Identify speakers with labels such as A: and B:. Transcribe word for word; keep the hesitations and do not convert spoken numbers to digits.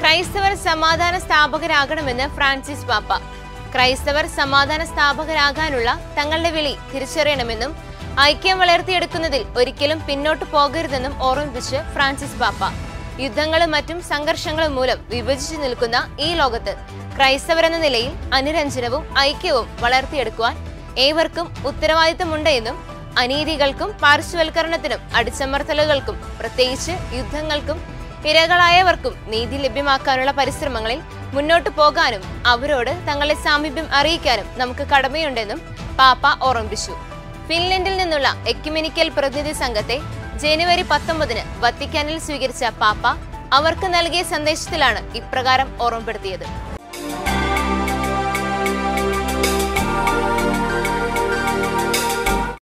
A: ക്രൈസ്തവർ സമാധാന സ്ഥാപകരാകണമെന്ന് ഫ്രാൻസിസ് പാപ്പ. ക്രൈസ്തവർ സമാധാന സ്ഥാപകരാകാനുള്ള തങ്ങളുടെ വിളി തിരിച്ചറിയണമെന്നും ഐക്യം വളർത്തിയെടുക്കുന്നതിൽ ഒരിക്കലും പിന്നോട്ട് പോകരുതെന്നും ഓർമ്മിപ്പിച്ച് ഫ്രാൻസിസ് പാപ്പ. യുദ്ധങ്ങളും മറ്റും സംഘർഷങ്ങളും മൂലം വിഭജിച്ചു നിൽക്കുന്ന ഈ ലോകത്ത് ക്രൈസ്തവരെന്ന നിലയിൽ അനുരഞ്ജനവും ഐക്യവും വളർത്തിയെടുക്കുവാൻ ഏവർക്കും ഉത്തരവാദിത്തമുണ്ട് എന്നും അനീതികൾക്കും പാർശ്വവൽക്കരണത്തിനും അടിച്ചമർത്തലുകൾക്കും പ്രത്യേകിച്ച് യുദ്ധങ്ങൾക്കും ഇരകളായവർക്കും നീതി ലഭ്യമാക്കാനുള്ള പരിശ്രമങ്ങളിൽ മുന്നോട്ടു പോകാനും അവരോട് തങ്ങളുടെ സാമീപ്യം അറിയിക്കാനും നമുക്ക് കടമയുണ്ടെന്നും പാപ്പ ഓർമ്മിപ്പിച്ചു. ഫിൻലൻഡിൽ നിന്നുള്ള എക്യുമെനിക്കൽ പ്രതിനിധി സംഘത്തെ ജനുവരി പത്തൊമ്പതിന് വത്തിക്കാനിൽ സ്വീകരിച്ച പാപ്പ അവർക്ക് നൽകിയ സന്ദേശത്തിലാണ് ഇപ്രകാരം ഓർമ്മപ്പെടുത്തിയത്.